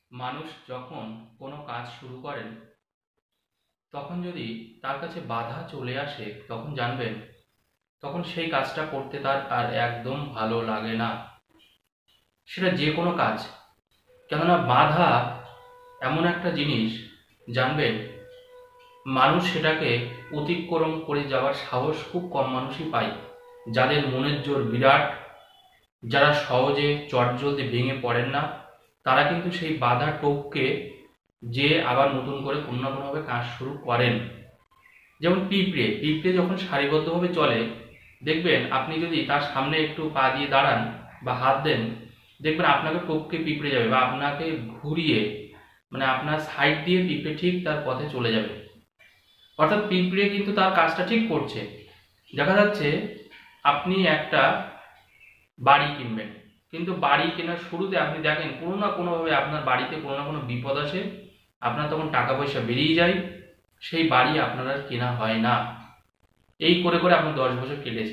মানুষ যখন কোনো কাজ শুরু করেন তখন যদি তার কাছে বাধা চলে আসে তখন জানবেন তখন সেই কাজটা করতে তার আর একদম ভালো লাগে না। সেটা যে কোনো কাজ, কেননা বাধা এমন একটা জিনিস, জানবেন মানুষ সেটাকে অতিক্রম করে যাওয়ার সাহস খুব কম মানুষই পায়। যাদের মনের জোর বিরাট, যারা সহজে চটজলদি ভেঙে পড়েন না, তারা কিন্তু সেই বাধা টপকে যে আবার নতুন করে কোনো না কোনোভাবে কাজ শুরু করেন। যেমন পিঁপড়ে পিঁপড়ে যখন সারিবদ্ধভাবে চলে, দেখবেন আপনি যদি তার সামনে একটু পা দিয়ে দাঁড়ান বা হাত দেন, দেখবেন আপনাকে টপকে পিঁপড়ে যাবে বা আপনাকে ঘুরিয়ে, মানে আপনার সাইড দিয়ে পিঁপড়ে ঠিক তার পথে চলে যাবে। অর্থাৎ পিঁপড়ে কিন্তু তার কাজটা ঠিক করছে। দেখা যাচ্ছে আপনি একটা বাড়ি কিনবেন, কিন্তু বাড়ি কেনার শুরুতে আপনি দেখেন কোনো না কোনোভাবে আপনার বাড়িতে কোনো না কোনো বিপদ আসে, আপনার তখন টাকা পয়সা বেরিয়ে যায়, সেই বাড়ি আপনার আর কেনা হয় না। এই করে করে আপনার 10 বছর কেটেছে।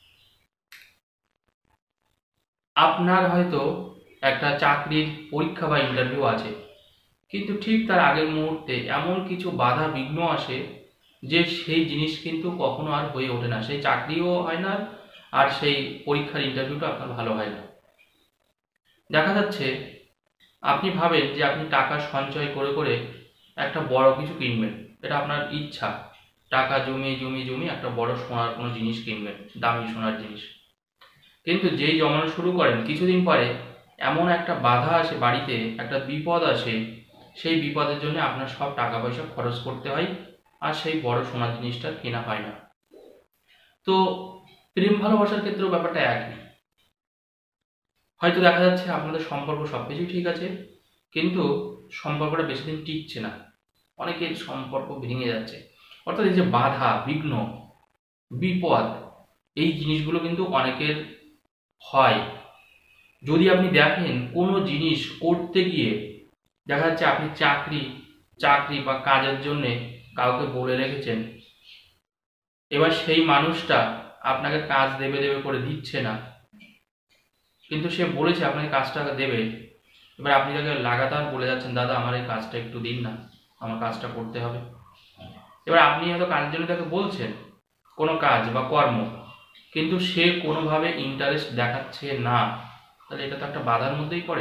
আপনার হয়তো একটা চাকরির পরীক্ষা বা ইন্টারভিউ আছে, কিন্তু ঠিক তার আগের মুহূর্তে এমন কিছু বাধা বিঘ্ন আসে যে সেই জিনিস কিন্তু কখনো আর হয়ে ওঠে না, সেই চাকরিও হয় না আর সেই পরীক্ষার ইন্টারভিউটা আপনার ভালো হয় না। দেখা যাচ্ছে আপনি ভাবেন যে আপনি টাকা সঞ্চয় করে করে একটা বড় কিছু কিনবেন, এটা আপনার ইচ্ছা, টাকা জমিয়ে জমিয়ে জমিয়ে একটা বড় সোনার কোনো জিনিস কিনবেন, দামি সোনার জিনিস। কিন্তু যেই জমানো শুরু করেন কিছুদিন পরে এমন একটা বাধা আসে বাড়িতে, একটা বিপদ আসে, সেই বিপদের জন্য আপনার সব টাকা পয়সা খরচ করতে হয় আর সেই বড় সোনার জিনিসটা কেনা হয় না। তো প্রেম ভালোবাসার ক্ষেত্রেও ব্যাপারটা একই। হয়তো দেখা যাচ্ছে আপনাদের সম্পর্ক সবকিছুই ঠিক আছে, কিন্তু সম্পর্কটা বেশি দিন টিকছে না, অনেকের সম্পর্ক ভেঙে যাচ্ছে। অর্থাৎ এই যে বাধা বিঘ্ন বিপদ, এই জিনিসগুলো কিন্তু অনেকের হয়। যদি আপনি দেখেন কোনো জিনিস করতে গিয়ে দেখা যাচ্ছে আপনি চাকরি বা কাজের জন্যে কাউকে বলে রেখেছেন, এবার সেই মানুষটা আপনাকে কাজ দেবে দেবে করে দিচ্ছে না, কিন্তু সে বলেছে আপনাকে কাজটা দেবে, এবার আপনি তাকে লাগাতার বলে যাচ্ছেন দাদা আমার এই কাজটা একটু দিন না, আমার কাজটা করতে হবে। এবার আপনি হয়তো কাজের জন্য তাকে বলছেন কোনো কাজ বা কর্ম, কিন্তু সে কোনোভাবে ইন্টারেস্ট দেখাচ্ছে না, তাহলে এটা তো একটা বাধার মধ্যেই পড়ে।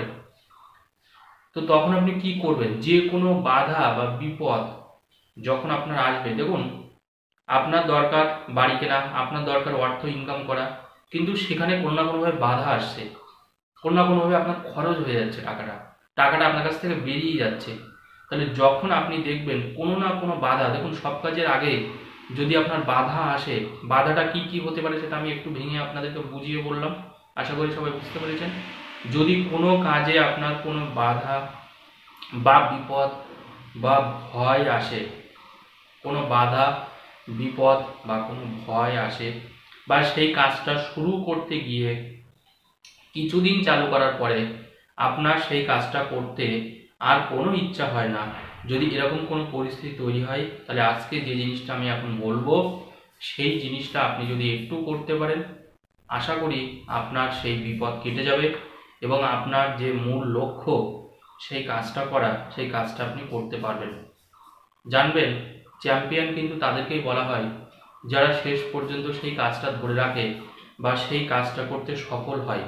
তো তখন আপনি কি করবেন? যে কোনো বাধা বা বিপদ যখন আপনার আসবে, দেখুন আপনার দরকার বাড়ি কেনা, আপনার দরকার অর্থ ইনকাম করা, কিন্তু সেখানে কোনো না কোনোভাবে বাধা আসছে, কোনো না কোনোভাবে আপনার খরচ হয়ে যাচ্ছে, টাকাটা টাকাটা আপনার কাছ থেকে বেরিয়ে যাচ্ছে। তাহলে যখন আপনি দেখবেন কোনো না কোনো বাধা, দেখুন সব কাজের আগে যদি আপনার বাধা আসে, বাধাটা কি কি হতে পারে সেটা আমি একটু ভেঙে আপনাদেরকে বুঝিয়ে বললাম, আশা করি সবাই বুঝতে পেরেছেন। যদি কোনো কাজে আপনার কোনো বাধা বা বিপদ বা ভয় আসে, কোনো বাধা বিপদ বা কোনো ভয় আসে, বা সেই কাজটা শুরু করতে গিয়ে কিছুদিন চালু করার পরে আপনার সেই কাজটা করতে আর কোনো ইচ্ছা হয় না, যদি এরকম কোনো পরিস্থিতি তৈরি হয়, তাহলে আজকে যে জিনিসটা আমি এখন বলবো সেই জিনিসটা আপনি যদি একটু করতে পারেন, আশা করি আপনার সেই বিপদ কেটে যাবে এবং আপনার যে মূল লক্ষ্য সেই কাজটা করা, সেই কাজটা আপনি করতে পারবেন। জানবেন চ্যাম্পিয়ন কিন্তু তাদেরকেই বলা হয় যারা শেষ পর্যন্ত সেই কাজটা ধরে রাখে বা সেই কাজটা করতে সফল হয়।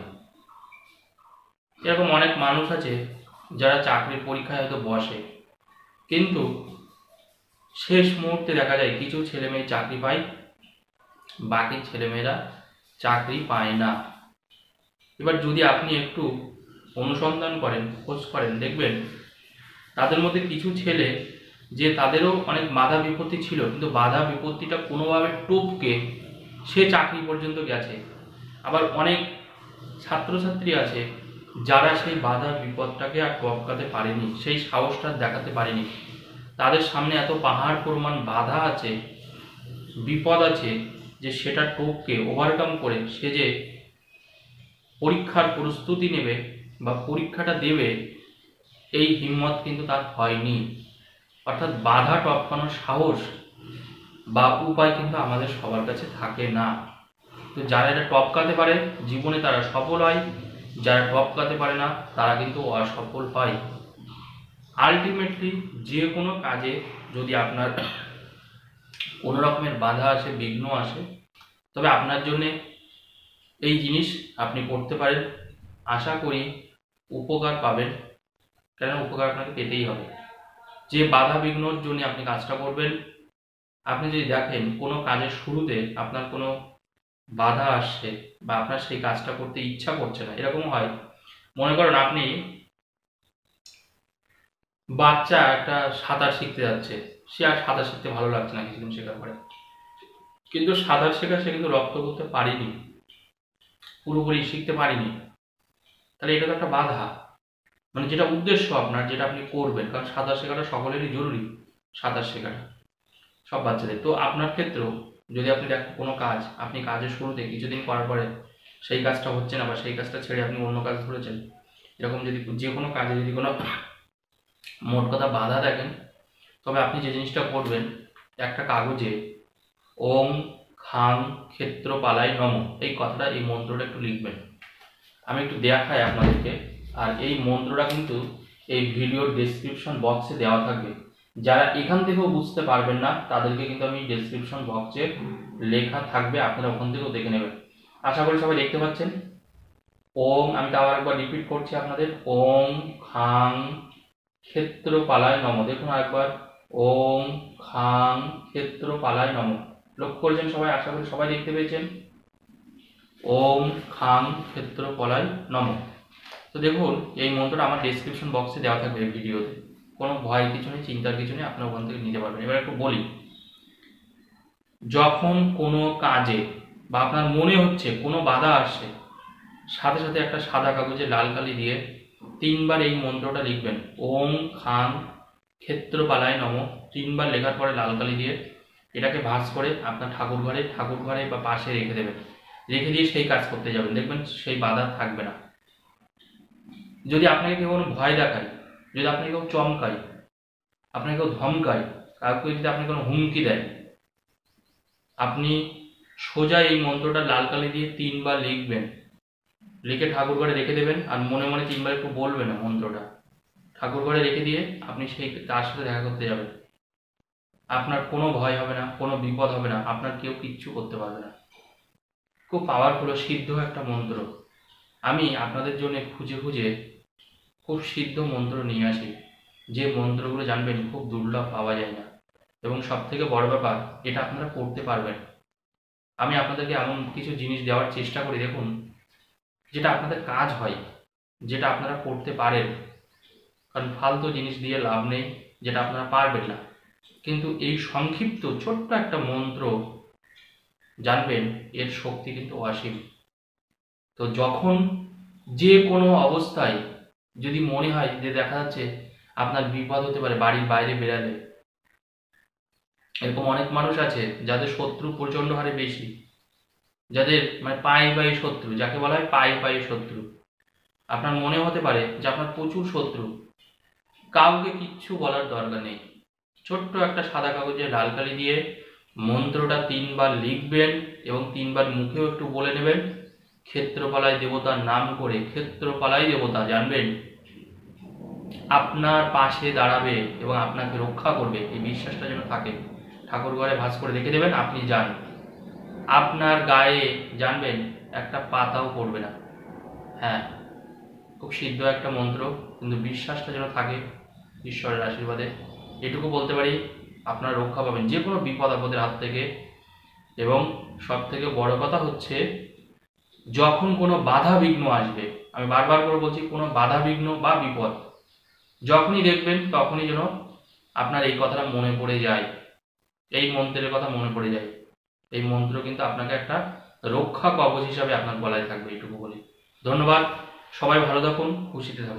এরকম অনেক মানুষ আছে যারা চাকরির পরীক্ষায় হয়তো বসে, কিন্তু শেষ মুহূর্তে দেখা যায় কিছু ছেলে মেয়ে চাকরি পায়, বাকি ছেলেমেয়েরা চাকরি পায় না। এবার যদি আপনি একটু অনুসন্ধান করেন, খোঁজ করেন, দেখবেন তাদের মধ্যে কিছু ছেলে যে তাদেরও অনেক বাধা বিপত্তি ছিল, কিন্তু বাধা বিপত্তিটা কোনোভাবে টপকে সে চাকরি পর্যন্ত গেছে। আবার অনেক ছাত্রছাত্রী আছে যারা সেই বাধা বিপদটাকে আর টপকাতে পারেনি, সেই সাহসটা দেখাতে পারেনি, তাদের সামনে এত পাহাড় পরিমাণ বাধা আছে, বিপদ আছে, যে সেটা টপকে ওভারকাম করে সে যে পরীক্ষার প্রস্তুতি নেবে বা পরীক্ষাটা দেবে, এই হিম্মত কিন্তু তার হয়নি। অর্থাৎ বাধা টপকানোর সাহস বা উপায় কিন্তু আমাদের সবার কাছে থাকে না। তো যারা এটা টপকাতে পারে জীবনে তারা সফল হয়, যারা টপকাতে পারে না তারা কিন্তু অসফল হয়। আলটিমেটলি যে কোনো কাজে যদি আপনার কোনো রকমের বাধা আসে, বিঘ্ন আসে, তবে আপনার জন্য এই জিনিস আপনি করতে পারেন। আশা করি উপকার পাবেন, কেন উপকার আপনাকে পেতেই হবে। যে বাধা বিঘ্নর জন্য আপনি কাজটা করবেন, আপনি যদি দেখেন কোনো কাজের শুরুতে আপনার কোনো বাধা আসছে বা আপনার সেই কাজটা করতে ইচ্ছা করছে না, এরকম হয়। মনে করেন আপনি বাচ্চা একটা সাঁতার শিখতে যাচ্ছে, সে আর সাঁতার শিখতে ভালো লাগছে না কিছুদিন শেখার পরে, কিন্তু সাঁতার শেখা সে কিন্তু রপ্ত করতে পারেনি, পুরোপুরি শিখতে পারেনি। তাহলে এটা তো একটা বাধা। মানে যেটা উদ্দেশ্য আপনার, যেটা আপনি করবেন, কারণ সাঁতার শেখাটা সকলেরই জরুরি, সাঁতার শেখাটা সব বাচ্চাদের। তো আপনার ক্ষেত্রেও যদি আপনি দেখেন কোনো কাজ, আপনি কাজের শুরুতে কিছুদিন করার পরে সেই কাজটা হচ্ছে না বা সেই কাজটা ছেড়ে আপনি অন্য কাজ ধরেছেন, এরকম যদি যে কোনো কাজে যদি কোনো মোট কথা বাধা দেখেন, তবে আপনি যে জিনিসটা করবেন, একটা কাগজে ওং খাং ক্ষেত্রপালাই নম এই কথাটা, এই মন্ত্রটা একটু লিখবেন। আমি একটু দেখাই আপনাদেরকে। আর এই মন্ত্রটা কিন্তু এই ভিডিওর ডেসক্রিপশন বক্সে দেওয়া থাকবে। যারা এখান থেকেও বুঝতে পারবেন না তাদেরকে কিন্তু আমি ডেসক্রিপশন বক্সে লেখা থাকবে, আপনারা ওখান থেকেও দেখে নেবেন। আশা করি সবাই দেখতে পাচ্ছেন। ওং, আমি আবার একবার রিপিট করছি আপনাদের, ওং খাং ক্ষেত্রপালায় নম। দেখুন আরেকবার, ওং খাং ক্ষেত্রপালায় নম। লক্ষ্য করেছেন সবাই? আশা করি সবাই দেখতে পেয়েছেন। ওম খাং ক্ষেত্রপালায় নম। তো দেখুন এই মন্ত্রটা আমার ডেসক্রিপশন বক্সে দেওয়া থাকবে এই ভিডিওতে, কোনো ভয় কিছু নেই, চিন্তার কিছু নেই, আপনারা ওখান থেকে নিতে পারবেন। এবার একটু বলি, যখন কোনো কাজে বা আপনার মনে হচ্ছে কোনো বাধা আসছে, সাথে সাথে একটা সাদা কাগজে লাল কালি দিয়ে 3 বার এই মন্ত্রটা লিখবেন, ওম খাং ক্ষেত্রপালায় নম। 3 বার লেখার পরে লাল কালি দিয়ে এটাকে ভাঁজ করে আপনার ঠাকুর ঘরে বা পাশে রেখে দেবেন। রেখে দিয়ে সেই কাজ করতে যাবেন, দেখবেন সেই বাধা থাকবে না। যদি আপনাকে কেউ কোনো ভয় দেখায়, যদি আপনাকে কেউ চমকায়, আপনাকে কেউ ধমকায়, কাউকে যদি আপনি কোনো হুমকি দেয়, আপনি সোজা এই মন্ত্রটা লাল কালি দিয়ে 3 বার লিখবেন, লিখে ঠাকুর ঘরে রেখে দেবেন। আর মনে মনে 3 বার একটু বলবেন না মন্ত্রটা, ঠাকুর ঘরে রেখে দিয়ে আপনি সেই তার সাথে দেখা করতে যাবেন। আপনার কোনো ভয় হবে না, কোনো বিপদ হবে না, আপনার কেউ কিচ্ছু করতে পারবে না। খুব পাওয়ারফুল, সিদ্ধ একটা মন্ত্র। আমি আপনাদের জন্য খুঁজে খুঁজে খুব সিদ্ধ মন্ত্র নিয়ে আসি, যে মন্ত্রগুলো জানবেন খুব দুর্লভ, পাওয়া যায় না। এবং সব থেকে বড় ব্যাপার, এটা আপনারা করতে পারবেন। আমি আপনাদেরকে এমন কিছু জিনিস দেওয়ার চেষ্টা করি, দেখুন, যেটা আপনাদের কাজ হয়, যেটা আপনারা করতে পারেন। কারণ ফালতু জিনিস দিয়ে লাভ নেই, যেটা আপনারা পারবেন না। কিন্তু এই সংক্ষিপ্ত ছোট্ট একটা মন্ত্র জানবেন, এর শক্তি কিন্তু অসীম। তো যখন যে কোনো অবস্থায় যদি মনে হয় যে দেখা যাচ্ছে আপনার বিপদ হতে পারে বাড়ির বাইরে বেরালে, এরকম অনেক মানুষ আছে যাদের শত্রু প্রচন্ড হারে বেশি, যাদের মানে পায়ে শত্রু, যাকে বলা হয় পায়ে শত্রু। আপনার মনে হতে পারে যে আপনার প্রচুর শত্রু, কাউকে কিচ্ছু বলার দরকার নেই। ছোট্ট একটা সাদা কাগজে লাল কালি দিয়ে মন্ত্রটা 3 বার লিখবেন এবং 3 বার মুখেও একটু বলে নেবেন, ক্ষেত্রপালায় দেবতার নাম করে। ক্ষেত্রপালায় দেবতা জানবেন আপনার পাশে দাঁড়াবে এবং আপনাকে রক্ষা করবে, এই বিশ্বাসটা যেন থাকে। ঠাকুর ঘরে ভাঁজ করে রেখে দেবেন, আপনি যান, আপনার গায়ে জানবেন একটা পাতাও পড়বে না। হ্যাঁ, খুব সিদ্ধ একটা মন্ত্র, কিন্তু বিশ্বাসটা যেন থাকে ঈশ্বরের আশীর্বাদে। এটুকু বলতে পারি, আপনারা রক্ষা পাবেন যে কোনো বিপদ আপদের হাত থেকে। এবং সব থেকে বড় কথা হচ্ছে, যখন কোনো বাধা বিঘ্ন আসবে, আমি বারবার করে বলছি, কোনো বাধা বিঘ্ন বা বিপদ যখনই দেখবেন, তখনই যেন আপনার এই কথাটা মনে পড়ে যায়, এই মন্ত্রের কথা মনে পড়ে যায়। এই মন্ত্র কিন্তু আপনাকে একটা রক্ষা কবচ হিসাবে আপনার গলায় থাকবে, এইটুকু বলি। ধন্যবাদ, সবাই ভালো থাকুন, খুশিতে থাকুন।